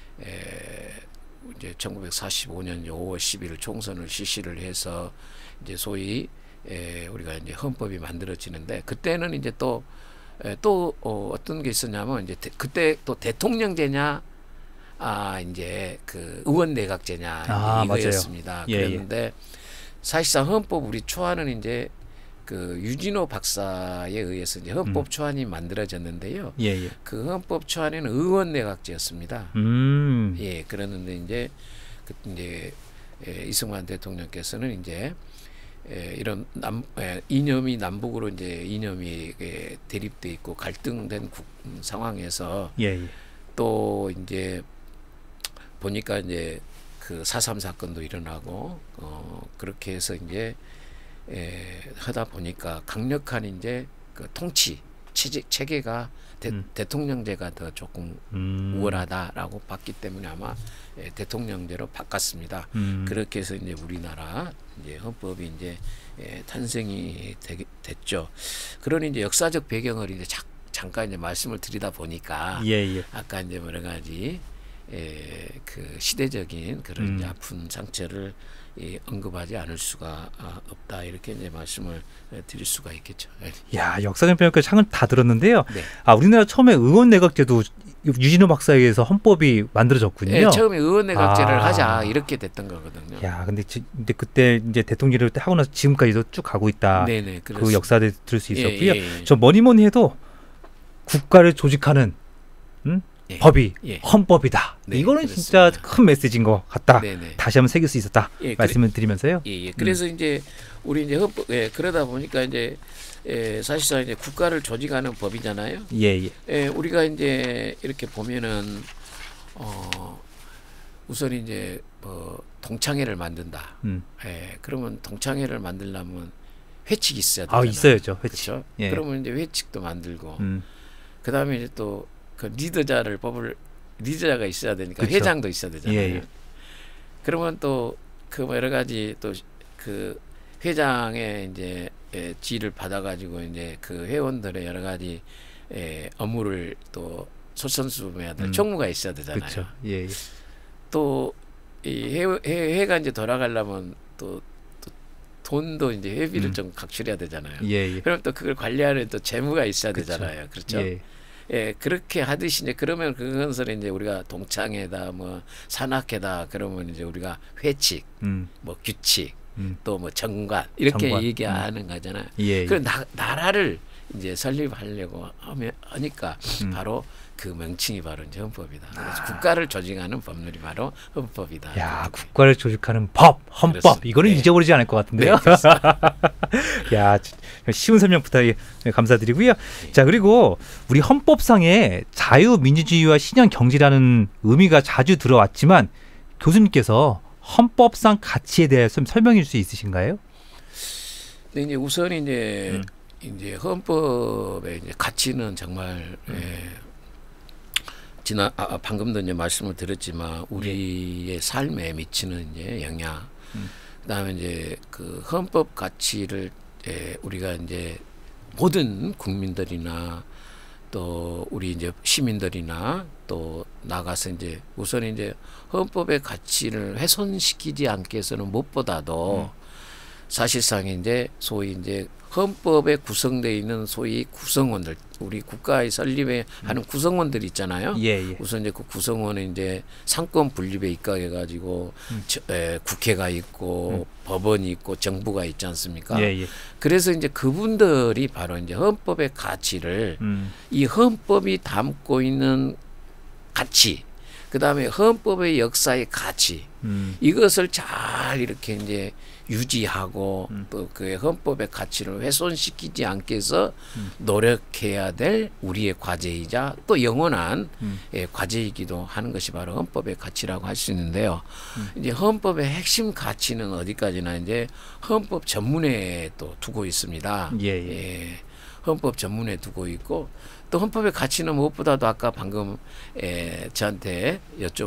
S2: 1945년 5월 11일 총선을 실시를 해서 이제 소위 우리가 이제 헌법이 만들어지는데 그때는 이제 또 어떤 게 있었냐면 이제 그때 또 대통령제냐 이제 그 의원 내각제냐 이거였습니다. 그랬는데 사실상 헌법 우리 초안은 이제 그 유진호 박사에 의해서 이제 헌법 초안이 만들어졌는데요. 그 헌법 초안에는 의원 내각제였습니다. 그랬는데 이제 이승만 대통령께서는 이제 이런 이념이 남북으로 이제 이념이 대립돼 있고 갈등된 상황에서 또 이제 보니까 이제 그 4.3 사건도 일어나고 그렇게 해서 이제 하다 보니까 강력한 이제 그 통치 체계가 대통령제가 더 조금 우월하다라고 봤기 때문에 아마 대통령제로 바꿨습니다. 그렇게 해서 이제 우리나라 이제 헌법이 이제 탄생이 됐죠. 그런 이제 역사적 배경을 이제 잠깐 이제 말씀을 드리다 보니까 아까 이제 여러 가지 그 시대적인 그런 이제 아픈 상처를 언급하지 않을 수가 없다 이렇게 이제 말씀을 드릴 수가 있겠죠.
S1: 야, 역사적 배경까지 창을 다 들었는데요. 우리나라 처음에 의원 내각제도 유진호 박사에 의해서 헌법이 만들어졌군요.
S2: 처음에 의원 내각제를 하자 이렇게 됐던 거거든요.
S1: 야, 근데 그때 이제 대통령을 하고 나서 지금까지도 쭉 가고 있다. 그 역사를 들을 수 있었고요. 저 뭐니 해도 국가를 조직하는 법이 헌법이다. 이거는
S2: 그렇습니다.
S1: 진짜 큰 메시지인 것 같다. 다시 한번 새길 수 있었다. 말씀을 드리면서요.
S2: 그래서 이제 우리 이제 헌법 그러다 보니까 이제 사실상 이제 국가를 조직하는 법이잖아요. 우리가 이제 이렇게 보면은 우선 이제 동창회를 만든다. 그러면 동창회를 만들려면 회칙이 있어야 되잖아요.
S1: 있어야죠. 회칙.
S2: 그렇죠? 그러면 이제 회칙도 만들고 그 다음에 이제 또 그 리더자가 있어야 되니까 회장도 있어야 되잖아요. 그러면 또 그 여러 가지 또 그 회장의 이제 지휘를 받아가지고 이제 그 회원들의 여러 가지 업무를 또 솔선수범해야 될 총무가 있어야 되잖아요. 또 이 회가 이제 돌아가려면 또 돈도 이제 회비를 좀 각출해야 되잖아요. 그럼 또 그걸 관리하는 또 재무가 있어야 되잖아요. 그렇죠? 그렇게 하듯이 이제 그러면 그것을 이제 우리가 동창회다, 뭐 산악회다, 그러면 이제 우리가 회칙, 뭐 규칙, 또 뭐 정관 이렇게 얘기하는 거잖아요. 그 나라를 이제 설립하려고 하니까 바로 그 명칭이 바로 이제 헌법이다. 그래서 국가를 조직하는 법률이 바로 헌법이다.
S1: 야, 국가를 조직하는 법, 헌법. 그렇습니다. 이거는 잊어버리지 않을 것 같은데요. 야, 쉬운 설명 부탁 감사드리고요. 자, 그리고 우리 헌법상에 자유민주주의와 신앙경제라는 의미가 자주 들어왔지만 교수님께서 헌법상 가치에 대해서 좀 설명해 줄 수 있으신가요?
S2: 네, 이제 우선 이제 헌법의 이제 가치는 정말 방금도 이제 말씀을 드렸지만 우리의 삶에 미치는 이제 영향, 그다음에 이제 그 헌법 가치를 우리가 이제 모든 국민들이나 또 우리 이제 시민들이나 또 나가서 이제 우선 이제 헌법의 가치를 훼손시키지 않게 해서는 무엇보다도 사실상 이제 소위 이제 헌법에 구성되어 있는 소위 구성원들 우리 국가의 설립에 하는 구성원들이 있잖아요.
S1: 예, 예.
S2: 우선 이제 그 구성원은 이제 상권 분립에 입각해 가지고 국회가 있고 법원이 있고 정부가 있지 않습니까?
S1: 예, 예.
S2: 그래서 이제 그분들이 바로 이제 헌법의 가치를 이 헌법이 담고 있는 가치, 그다음에 헌법의 역사의 가치, 이것을 잘 이렇게 이제 유지하고 또 그 헌법의 가치를 훼손시키지 않게 해서 노력해야 될 우리의 과제이자 또 영원한 과제이기도 하는 것이 바로 헌법의 가치라고 할 수 있는데요. 이제 헌법의 핵심 가치는 어디까지나 이제 헌법 전문에 또 두고 있습니다.
S1: 예, 예.
S2: 예, 헌법 전문에 두고 있고 또 헌법의 가치는 무엇보다도 아까 방금 저한테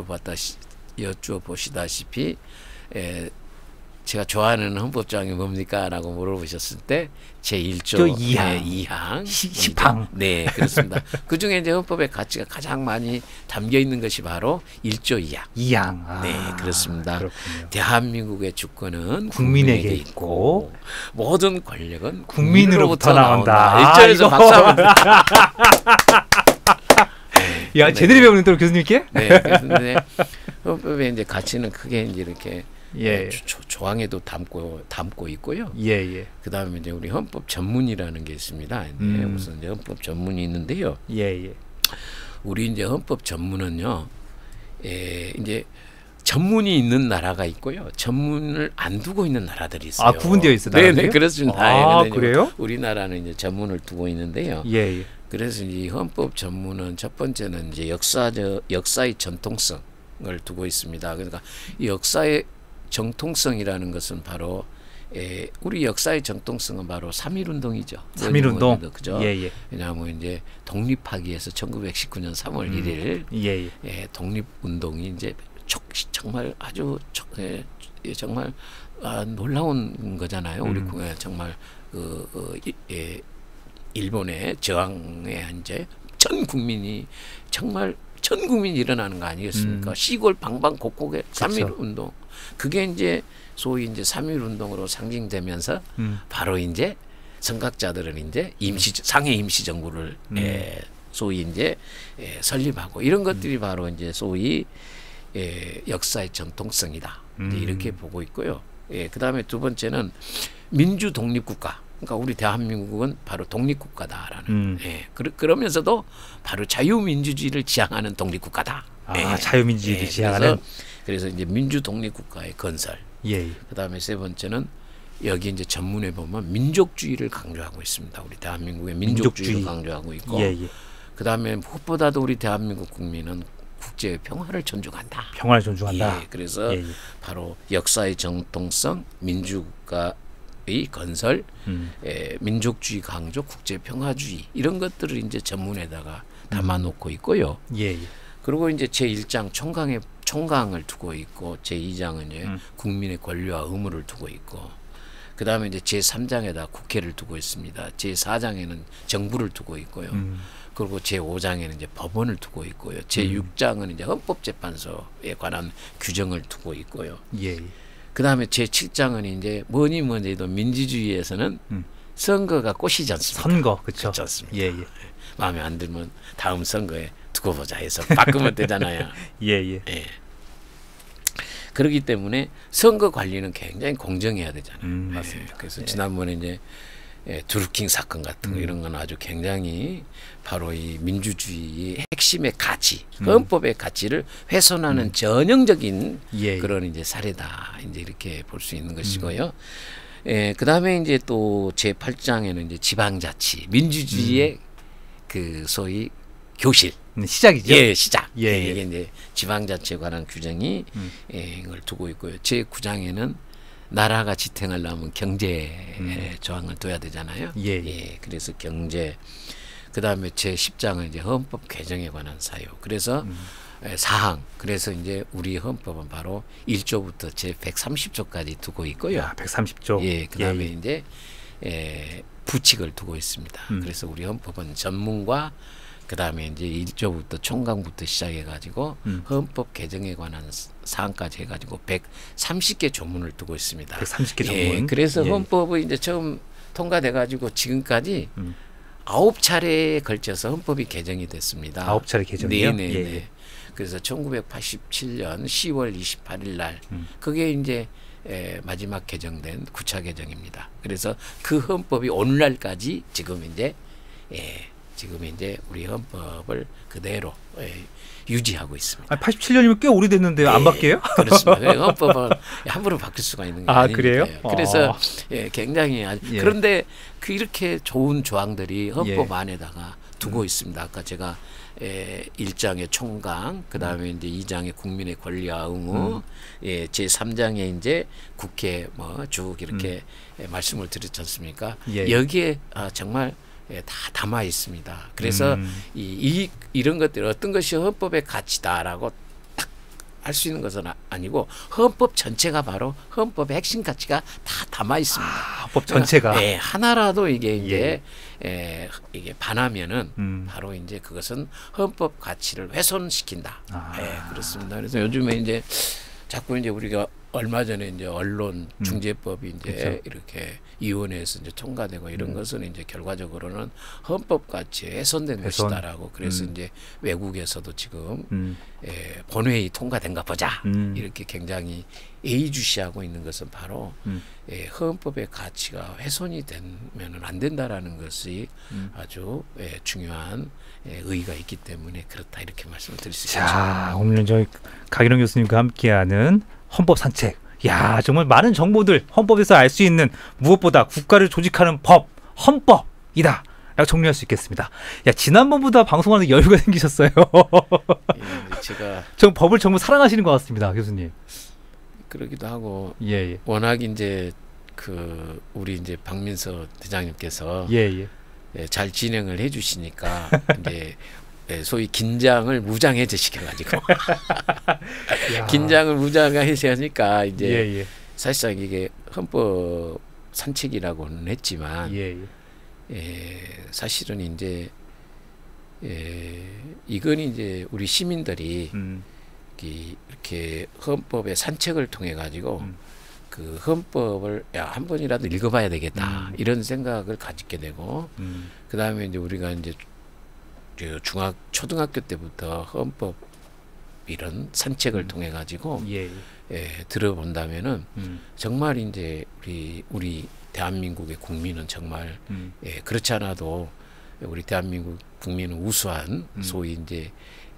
S2: 여쭤보시다시피 제가 좋아하는 헌법조항이 뭡니까? 라고 물어보셨을 때 제1조 2항.
S1: 시방.
S2: 네, 그렇습니다. 그중에 이제 헌법의 가치가 가장 많이 담겨 있는 것이 바로 1조 2항.
S1: 2항. 아,
S2: 네, 그렇습니다.
S1: 그렇군요.
S2: 대한민국의 주권은
S1: 국민에게 있고
S2: 모든 권력은
S1: 국민으로부터 나온다.
S2: 1절에서 박수 한번.
S1: 야, 제대로 배우는 또 교수님께?
S2: 네, 그런데 헌법의 이제 가치는 크게 이제 이렇게
S1: 예.
S2: 조항에도 담고 있고요.
S1: 예, 예.
S2: 그다음에 이제 우리 헌법 전문이라는 게 있습니다. 네, 우선 이제 헌법 전문이 있는데요.
S1: 예, 예.
S2: 우리 이제 헌법 전문은요, 이제 전문이 있는 나라가 있고요, 전문을 안 두고 있는 나라들이 있어요.
S1: 아, 구분되어 있어요.
S2: 네, 그렇습니다.
S1: 아, 그래요?
S2: 우리나라는 이제 전문을 두고 있는데요.
S1: 예, 예.
S2: 그래서 이 헌법 전문은 첫 번째는 이제 역사의 전통성을 두고 있습니다. 그러니까 이 역사의 정통성이라는 것은 바로 우리 역사의 정통성은 바로 3.1운동이죠.
S1: 3.1운동.
S2: 그죠?
S1: 예, 예.
S2: 왜냐하면 이제 독립하기 위해서 1919년 3월 1일
S1: 예,
S2: 독립운동이 이제 정말 아주 정말 놀라운 거잖아요. 우리 정말 일본의 저항에 이제 전 국민이 일어나는 거 아니겠습니까? 시골 방방곡곡에 3.1 운동. 그게 이제 소위 이제 3.1 운동으로 상징되면서 바로 이제 선각자들은 이제 상해 임시 정부를 소위 이제 설립하고 이런 것들이 바로 이제 소위 역사의 전통성이다. 이제 이렇게 보고 있고요. 그다음에 두 번째는 민주 독립국가. 그러니까 우리 대한민국은 바로 독립국가다라는. 그러면서도 바로 자유민주주의를 지향하는 독립국가다.
S1: 자유민주주의를 지향하는.
S2: 그래서 이제 민주 독립국가의 건설.
S1: 예.
S2: 그다음에 세 번째는 여기 이제 전문에 보면 민족주의를 강조하고 있습니다. 우리 대한민국의 민족주의를 강조하고 있고.
S1: 예, 예.
S2: 그다음에 무엇보다도 우리 대한민국 국민은 국제 평화를 존중한다.
S1: 평화를 존중한다.
S2: 그래서 바로 역사의 정통성, 민주국가의 건설, 민족주의 강조, 국제 평화주의 이런 것들을 이제 전문에다가 담아놓고 있고요.
S1: 예.
S2: 그리고 이제 제1장 총강을 두고 있고 제2장은 이제 국민의 권리와 의무를 두고 있고 그다음에 이제 제3장에다 국회를 두고 있습니다. 제4장에는 정부를 두고 있고요. 그리고 제5장에는 이제 법원을 두고 있고요. 제6장은 이제 헌법재판소에 관한 규정을 두고 있고요.
S1: 예.
S2: 그다음에 제7장은 이제 뭐니 해도 민주주의에서는 선거가 꽃이지 않습니까?
S1: 선거, 그렇죠.
S2: 그렇지 않습니까?
S1: 예.
S2: 마음에 안 들면 다음 선거에 두고 보자 해서 바꾸면 되잖아요.
S1: 예.
S2: 그렇기 때문에 선거 관리는 굉장히 공정해야 되잖아요.
S1: 맞습니다.
S2: 그래서 지난번에 이제 드루킹 사건 같은 거 이런 건 아주 굉장히 바로 이 민주주의의 핵심의 가치, 헌법의 가치를 훼손하는 전형적인 그런 이제 사례다. 이제 이렇게 볼 수 있는 것이고요. 그다음에 이제 또 제8장에는 이제 지방자치, 민주주의의 그 소위 교실.
S1: 시작이죠.
S2: 시작.
S1: 예.
S2: 이게 이제 지방자치에 관한 규정이 이걸 두고 있고요. 제9장에는 나라가 지탱하려면 경제 조항을 둬야 되잖아요. 그래서 경제. 그다음에 제10장은 이제 헌법 개정에 관한 사유. 그래서 사항. 그래서 이제 우리 헌법은 바로 1조부터 제130조까지 두고 있고요.
S1: 130조.
S2: 그다음에 이제 부칙을 두고 있습니다. 그래서 우리 헌법은 전문과 그다음에 이제 1조부터 총강부터 시작해 가지고 헌법 개정에 관한 사항까지 해 가지고 130개 조문을 두고 있습니다.
S1: 130개 조문.
S2: 그래서 헌법이 이제 처음 통과돼 가지고 지금까지 9차례에 걸쳐서 헌법이 개정이 됐습니다.
S1: 9차례 개정이요?
S2: 네네네.
S1: 예.
S2: 그래서 1987년 10월 28일 날 그게 이제 마지막 개정된 9차 개정입니다. 그래서 그 헌법이 오늘날까지 지금 이제 우리 헌법을 그대로 유지하고 있습니다.
S1: 87년이면 꽤 오래됐는데요. 안 바뀌어요?
S2: 그렇습니다. 헌법은 함부로 바뀔 수가 있는 게 아니니까요.
S1: 그래요?
S2: 그래서 굉장히 그런데 이렇게 좋은 조항들이 헌법 안에다가 두고 있습니다. 아까 제가 1장의 총강, 그다음에 이제 2장의 국민의 권리와 의무, 제3장에 이제 국회 뭐 쭉 이렇게 말씀을 드렸지 않습니까? 여기에 정말 다 담아 있습니다. 그래서 이런 것들 어떤 것이 헌법의 가치다라고 딱 할 수 있는 것은 아니고 헌법 전체가 바로 헌법의 핵심 가치가 다 담아 있습니다.
S1: 헌법 전체가
S2: 하나라도 이게 이제 이게 반하면은 바로 이제 그것은 헌법 가치를 훼손시킨다. 그렇습니다. 그래서 요즘에 이제 자꾸 이제 우리가 얼마 전에 이제 언론 중재법이 이제
S1: 그렇죠.
S2: 이렇게 위원회에서 이제 통과되고 이런 것은 이제 결과적으로는 헌법 가치에 훼손된 것이다라고 그래서 이제 외국에서도 지금 본회의 통과된가 보자 이렇게 굉장히 예의주시하고 있는 것은 바로 헌법의 가치가 훼손이 되면은 안 된다라는 것이 아주 중요한 의의가 있기 때문에 그렇다 이렇게 말씀을 드릴 수 있습니다.
S1: 자, 오늘은 저희 강일원 교수님과 함께하는 헌법 산책. 야, 정말 많은 정보들 헌법에서 알 수 있는 무엇보다 국가를 조직하는 법, 헌법이다. 라고 정리할 수 있겠습니다. 야, 지난번보다 방송하는 여유가 생기셨어요.
S2: 제가
S1: 전 법을 정말 사랑하시는 것 같습니다, 교수님.
S2: 그러기도 하고
S1: 예.
S2: 워낙 이제 우리 이제 박민서 대장님께서 잘 진행을 해주시니까 이제 소위 긴장을 무장해제 시켜가지고 긴장을 무장해제 하니까 이제 사실상 이게 헌법 산책이라고는 했지만 사실은 이제 이건 이제 우리 시민들이 이렇게 헌법의 산책을 통해 가지고 그 헌법을 한 번이라도 읽어봐야 되겠다 이런 생각을 가지게 되고 그 다음에 이제 우리가 이제 초등학교 때부터 헌법 이런 산책을 통해 가지고 들어본다면은 정말 이제 우리 대한민국의 국민은 정말 그렇지 않아도 우리 대한민국 국민은 우수한 소위 이제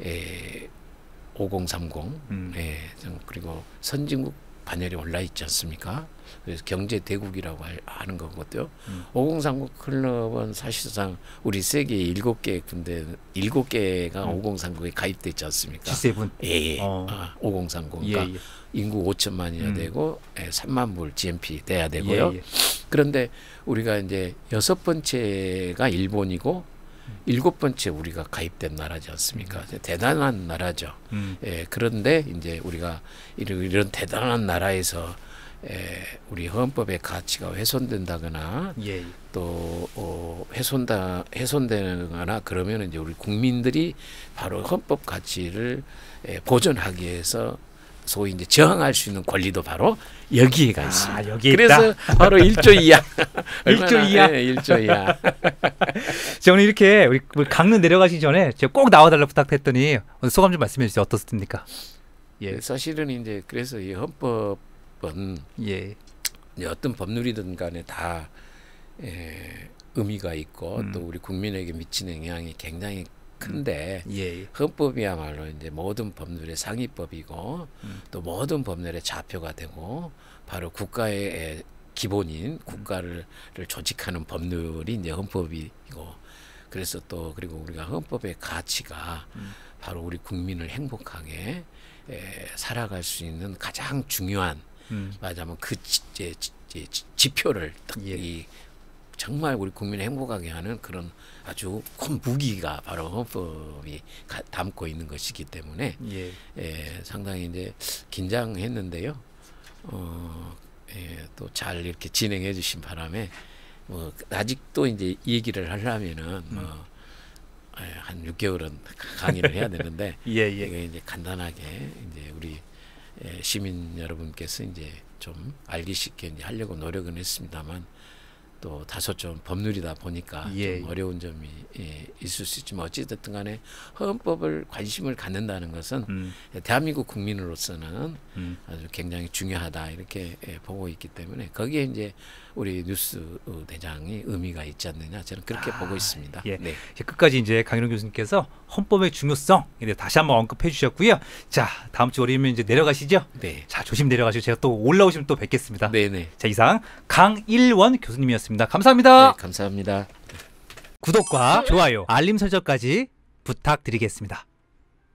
S2: 5030 그리고 선진국 반열에 올라 있지 않습니까? 그래서 경제 대국이라고 하는 거거든요. 5030 클럽은 사실상 우리 세계 7개 군대 7개가 5030에 가입돼 있지 않습니까?
S1: G7.
S2: 5030. 그러니까 인구 5천만이나 되고 3만 불 GNP 돼야 되고요. 그런데 우리가 이제 6번째가 일본이고 7번째 우리가 가입된 나라지 않습니까? 대단한 나라죠. 그런데 이제 우리가 이런 대단한 나라에서 우리 헌법의 가치가 훼손된다거나 또 훼손되거나 그러면 이제 우리 국민들이 바로 헌법 가치를 보존하기 위해서 소위 이제 저항할 수 있는 권리도 바로 여기에가 있습니다.
S1: 여기에
S2: 그래서
S1: 있다.
S2: 바로 1조 이하.
S1: 1조 이하.
S2: 1조 이하.
S1: 저는 이렇게 우리 강릉 내려가시기 전에 제가 꼭 나와달라고 부탁했더니 소감 좀 말씀해 주세요. 어떻습니까?
S2: 사실은 이제 그래서 이 헌법은 이제 어떤 법률이든 간에 다 의미가 있고 또 우리 국민에게 미치는 영향이 굉장히 큰데 헌법이야말로 이제 모든 법률의 상위법이고 또 모든 법률의 좌표가 되고 바로 국가의 기본인 국가를 조직하는 법률이 이제 헌법이고 그래서 또 그리고 우리가 헌법의 가치가 바로 우리 국민을 행복하게 살아갈 수 있는 가장 중요한 말하자면 그 지표를 이 정말 우리 국민을 행복하게 하는 그런 아주 큰 무기가 바로 헌법이 담고 있는 것이기 때문에 상당히 이제 긴장했는데요. 또 잘 이렇게 진행해 주신 바람에 뭐 아직도 이제 이 얘기를 하려면은 한 6개월은 강의를 해야 되는데 이게 이제 간단하게 이제 우리 시민 여러분께서 이제 좀 알기 쉽게 이제 하려고 노력은 했습니다만 또 다소 좀 법률이다 보니까
S1: 예.
S2: 좀 어려운 점이 있을 수 있지만 어찌됐든 간에 헌법을 관심을 갖는다는 것은 대한민국 국민으로서는 아주 굉장히 중요하다 이렇게 보고 있기 때문에 거기에 이제 우리 뉴스 대장이 의미가 있지 않느냐 저는 그렇게 보고 있습니다.
S1: 예.
S2: 네.
S1: 끝까지 이제 강일원 교수님께서 헌법의 중요성 다시 한번 언급해 주셨고요. 자, 다음 주 월요일면 이제 내려가시죠?
S2: 네.
S1: 자, 조심 내려가시고 제가 또 올라오시면 또 뵙겠습니다.
S2: 네네.
S1: 자, 이상 강일원 교수님이었습니다. 감사합니다.
S2: 네, 감사합니다.
S1: 구독과 좋아요, 알림 설정까지 부탁드리겠습니다.